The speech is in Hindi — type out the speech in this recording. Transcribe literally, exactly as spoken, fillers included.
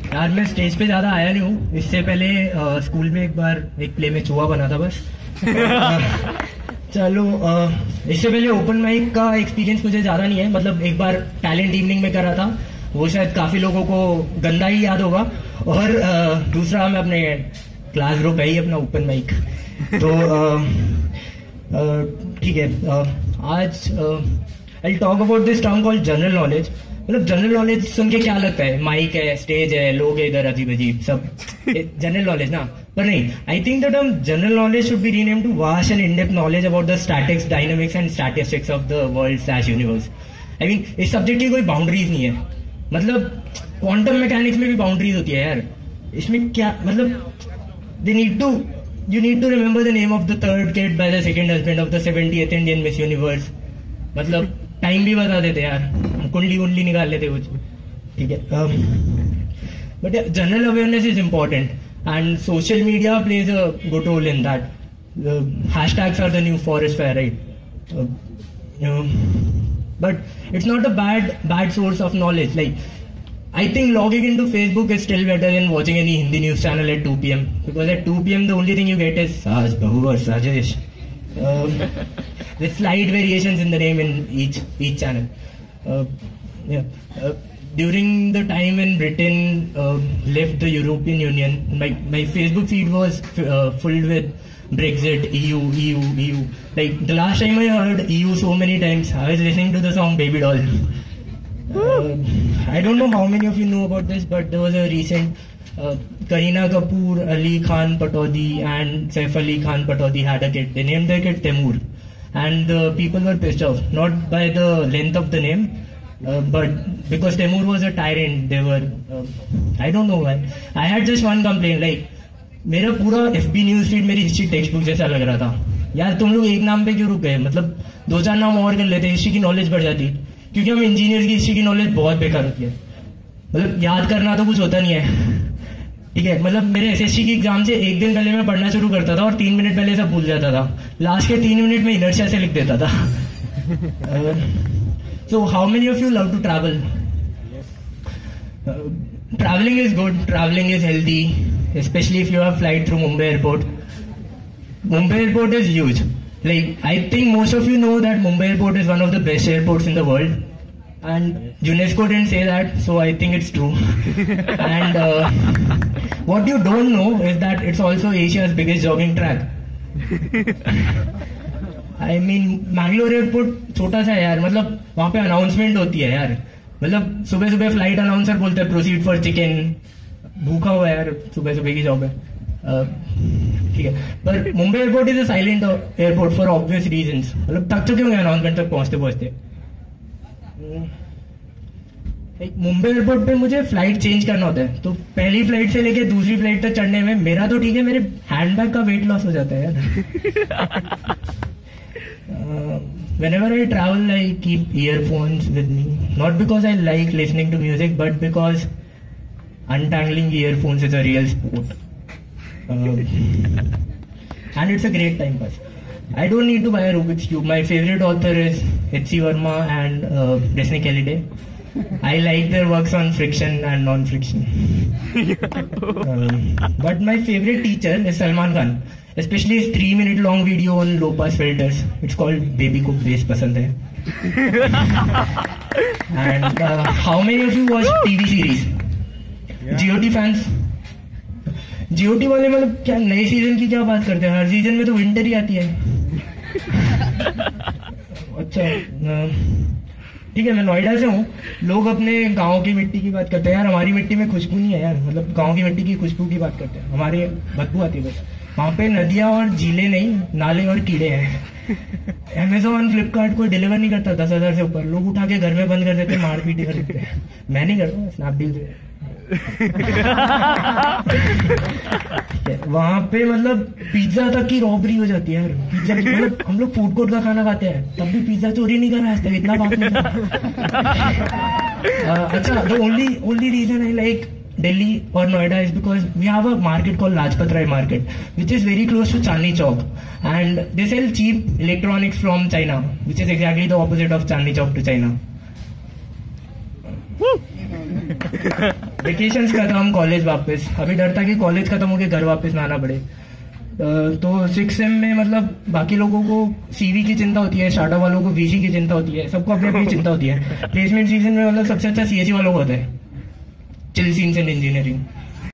यार मैं स्टेज पे ज्यादा आया नहीं हूँ। इससे पहले आ, स्कूल में एक बार एक प्ले में चूहा बना था बस। चलो आ, इससे पहले ओपन माइक का एक्सपीरियंस मुझे ज्यादा नहीं है। मतलब एक बार टैलेंट इवनिंग में करा था, वो शायद काफी लोगों को गंदा ही याद होगा। और आ, दूसरा मैं अपने क्लास ग्रुप है ही अपना ओपन माइक। तो ठीक है, आ, आज I talk about this term called general knowledge. मतलब जनरल नॉलेज सुन के क्या लगता है, माइक है, स्टेज है, लोग है इधर अजीब अजीब सब जनरल नॉलेज ना। पर नहीं, I think the term general knowledge should be renamed to vast and in depth knowledge about the statics, dynamics and statistics of the world slash universe. I mean इस सब्जेक्ट की कोई बाउंड्रीज नहीं है। मतलब क्वांटम मैकेनिक्स में भी बाउंड्रीज होती है यार। इसमें क्या मतलब, they need to you need to remember the name of the third kid by the second husband of the seventieth Indian Miss Universe। मतलब टाइम भी बता देते यार, कुंडली कुंडली निकाल लेते कुछ, ठीक है। But general awareness is important and social media plays a good role in that. Hashtags are the new forest fire, right? But it's not a bad bad source of knowledge. Like I think logging into Facebook is still better than watching any Hindi news channel at two p m because at two p m the only thing you get is Saj, Bahu or Sajesh, um, with slight variations in the name in each each channel. Uh, yeah. Uh, during the time when Britain uh, left the European Union, my my Facebook feed was uh, filled with Brexit, E U, E U, E U. Like the last time I heard E U so many times, I was listening to the song Baby Doll. Uh, I don't know how many of you know about this, but there was a recent uh, Kareena Kapoor, Ali Khan Pataudi and Saif Ali Khan Pataudi had a kid. They named their kid Temur, and the uh, people were pissed off, not by the length of the name, uh, but because Temur was a tyrant. They were, uh, I don't know why. I had just one complaint, like मेरा पूरा F B न्यूज फीड मेरी हिस्ट्री टेक्स्ट बुक जैसा लग रहा था। यार तुम लोग एक नाम पे क्यों रुक गए? मतलब दो चार नाम और कर लेते, हिस्ट्री की नॉलेज बढ़ जाती। क्योंकि हम इंजीनियर्स की हिस्ट्री की नॉलेज बहुत बेकार होती है। मतलब याद करना तो कुछ होता नहीं है, ठीक है। मतलब मेरे एसएससी की एग्जाम से एक दिन पहले मैं पढ़ना शुरू करता था और तीन मिनट पहले सब भूल जाता था। लास्ट के तीन मिनट में इनर्शिया से लिख देता था। So how many of you love to travel? Travelling is good, travelling is healthy, specially if you have flight through Mumbai airport. Mumbai airport is huge. Like, I think most of you know that Mumbai airport is one of the best airports in the world, and UNESCO didn't say that, so I think it's true. And uh, what you don't know is that it's also Asia's biggest jogging track. I mean, Mangalore airport छोटा सा है यार। मतलब वहाँ पे अनाउंसमेंट होती है यार। मतलब सुबह सुबह फ्लाइट अनाउंसर बोलते हैं प्रोसीड फॉर चिकन। भूखा हुआ यार, सुबह सुबह की जॉब है, ठीक है। पर Mumbai airport is a silent airport for obvious reasons. मतलब थक चुके होंगे अनाउंसमेंट तक पहुंचते पहुंचते। मुंबई एयरपोर्ट पे मुझे फ्लाइट चेंज करना होता है, तो पहली फ्लाइट से लेके दूसरी फ्लाइट तक चढ़ने में मेरा तो ठीक है, मेरे हैंडबैग का वेट लॉस हो जाता है यार। whenever I travel I keep earphones with me, not because I like listening to music, but because untangling earphones is a real sport. Um, and it's a great time pass. I don't need to buy a Rubik's Cube. My favorite author is H C Verma and uh, Disney Halliday. I like their works on friction and non-friction. um, but my favorite teacher is Salman Khan, especially his three minute long video on low pass filters. It's called Baby Ko Bass Pasand Hai. And uh, how many of you watch T V series? Yeah. G O T fans? G O T वाले मतलब क्या नए सीजन की क्या बात करते हैं? हर सीजन में तो विंटर ही आती है। अच्छा ठीक है, मैं नोएडा से हूँ। लोग अपने गांव की मिट्टी की बात करते हैं यार। हमारी मिट्टी में खुशबू नहीं है यार। मतलब गांव की मिट्टी की खुशबू की बात करते हैं, हमारे बदबू आती है बस। वहाँ पे नदियाँ और झीलें नहीं, नाले और कीड़े हैं। अमेजोन फ्लिपकार्ट कोई डिलीवर नहीं करता दस हजार से ऊपर। लोग उठा के घर में बंद कर देते, मार पीट कर देते हैं। मैं नहीं करता, स्नैपडील से। वहां पे मतलब पिज्जा तक की रॉबरी हो जाती है यार। पिज्जा मतलब हम लोग फूड कोर्ट का खाना खाते हैं, तब भी पिज्जा चोरी नहीं कर रहा आज तक, इतना बात नहीं था। अच्छा, the only only reason I like Delhi or Noida is because we have a market called Lajpat Rai Market, which is very close to Chandni Chowk, and they sell cheap electronics from China, which is exactly the opposite of Chandni Chowk to China. Woo! Vacations खत्म, कॉलेज वापस। अभी डर था कि कॉलेज खत्म होके घर वापस ना आना पड़े। अ, तो सिक्स सेम में मतलब बाकी लोगों को सीवी की चिंता होती है, स्टार्टअप वालों को वीसी की चिंता होती है, सबको अपनी अपनी चिंता होती है। प्लेसमेंट सीजन में मतलब सबसे अच्छा सीएससी वालों को होता है, चिल सीन्स एंड इंजीनियरिंग।